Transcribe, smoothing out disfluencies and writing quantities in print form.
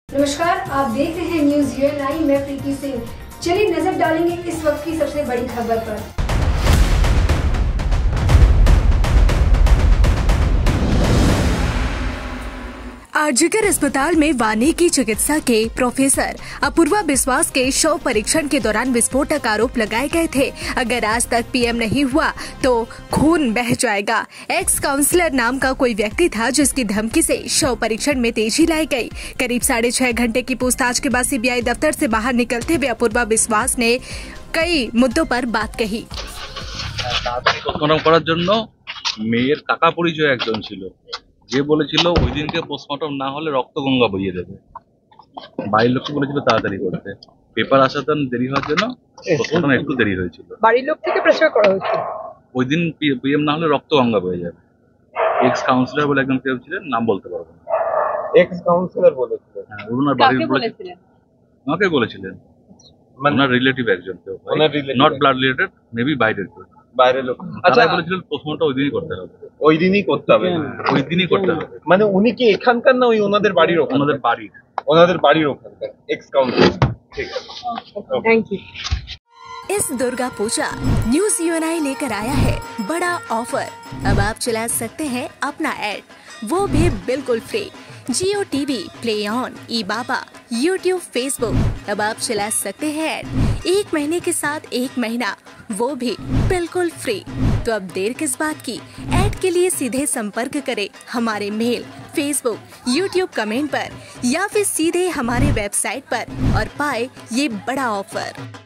नमस्कार, आप देख रहे हैं न्यूज यूएनआई। मैं प्रीति सिंह। चलिए नजर डालेंगे इस वक्त की सबसे बड़ी खबर पर। आरजीकर अस्पताल में वानिकी चिकित्सा के प्रोफेसर अपूर्वा बिस्वास के शव परीक्षण के दौरान विस्फोटक आरोप लगाए गए थे। अगर आज तक पीएम नहीं हुआ तो खून बह जाएगा। एक्स काउंसलर नाम का कोई व्यक्ति था जिसकी धमकी से शव परीक्षण में तेजी लाई गई। करीब 6.5 घंटे की पूछताछ के बाद सीबीआई दफ्तर से बाहर निकलते हुए अपूर्वा बिस्वास ने कई मुद्दों पर बात कही। মেয়ের কাকা পরিচয় একজন ছিল যে বলেছিল ওই দিনকে পোস্টমর্টম না হলে রক্তগঙ্গা বইয়ে দেবে। বাড়ির লোককে বলেছিল তাড়াতাড়ি করতে, পেপার আসাতে দেরি হওয়ার জন্য পোস্টমর্টম একটু দেরি হয়েছিল। বাড়ির লোক থেকে প্রেসার করা হয়েছিল ওই দিন পিএম না হলে রক্তগঙ্গা বয়ে যাবে। এক্স কাউন্সিলর বলে একজন কেউ ছিলেন, নাম বলতে পারবো না। এক্স কাউন্সিলর বলেছিলেন? হ্যাঁ, ওনার বাড়ির বলেছিলেন, আমাকে বলেছিলেন, ওনার রিলেটিভ একজন কেউ, নট ব্লাড রিলেটেড, মেবি বাইরের কেউ, বাইরের লোক। আচ্ছা, বলেছিলেন পোস্টমর্টম ওই দিনই করতে হবে, ওই দিনই করতে হবে, ওই দিনই করতে হবে। মানে উনি কি এখানকার না ওই ওনাদের বাড়ির? ওনাদের বাড়ির ওখানকার এক্স কাউন্সিলর। ঠিক আছে, থ্যাংক ইউ। इस दुर्गा पूजा न्यूज यूएनआई लेकर आया है बड़ा ऑफर। अब आप चला सकते हैं अपना एड, वो भी बिल्कुल फ्री। जियो टीवी, प्ले ऑन, ई बाबा, यूट्यूब, फेसबुक, अब आप चला सकते हैं एड 1 महीने के साथ 1 महीना, वो भी बिल्कुल फ्री। तो अब देर किस बात की? ऐड के लिए सीधे संपर्क करें हमारे मेल, फेसबुक, यूट्यूब कमेंट पर या फिर सीधे हमारे वेबसाइट पर और पाए ये बड़ा ऑफर।